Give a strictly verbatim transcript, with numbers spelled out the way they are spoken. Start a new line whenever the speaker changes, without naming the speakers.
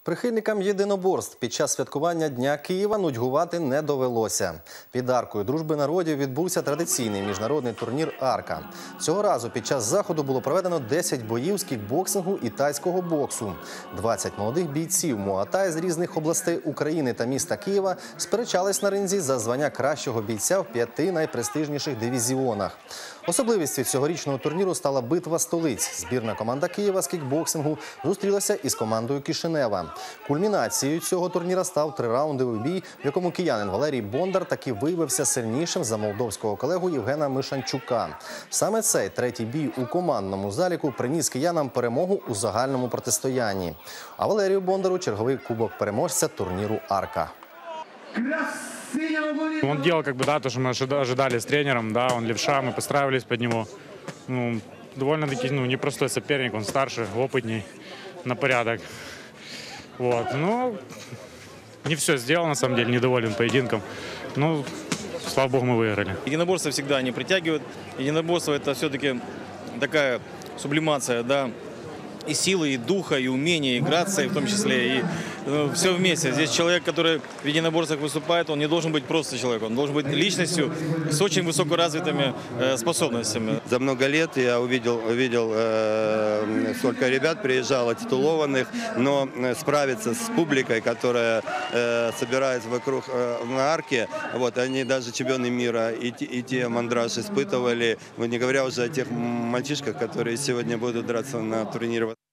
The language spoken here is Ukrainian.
Прихильникам єдиноборств під час святкування Дня Києва нудьгувати не довелося. Під аркою дружби народів відбувся традиційний міжнародний турнір «Арка». Цього разу під час заходу було проведено десять боїв з кікбоксингу і тайського боксу. двадцять молодих бійців муай-тай з різних областей України та міста Києва сперечались на ринзі за звання кращого бійця в п'яти найпрестижніших дивізіонах. Особливістю цьогорічного турніру стала битва столиць. Збірна команда Києва з кікбоксингу зустрілася із командою Кишинева. Кульмінацією цього турніра став трираундовий бій, в якому киянин Валерій Бондар таки виявився сильнішим за молдовського колегу Євгена Мишанчука. Саме цей третій бій у командному заліку приніс киянам перемогу у загальному протистоянні. А Валерію Бондару черговий кубок переможця турніру «Арка».
Он делал как бы, да, то, что мы ожидали с тренером, да, он левша, мы подстраивались под него. Ну, довольно-таки, ну, непростой соперник, он старше, опытней, на порядок. Вот, ну, не все сделал, на самом деле, недоволен поединком. Ну, слава богу, мы выиграли.
Единоборства всегда не притягивают. Единоборство – это все-таки такая сублимация, да, и силы, и духа, и умения, и грации в том числе, и ну, все вместе. Здесь человек, который в единоборствах выступает, он не должен быть просто человеком, он должен быть личностью с очень высокоразвитыми э, способностями.
За много лет я увидел, увидел э, сколько ребят приезжало, титулованных, но справиться с публикой, которая э, собирается вокруг э, на арке, вот, они даже чемпионы мира и, и те мандраж испытывали, не говоря уже о тех мальчишках, которые сегодня будут драться на турнире.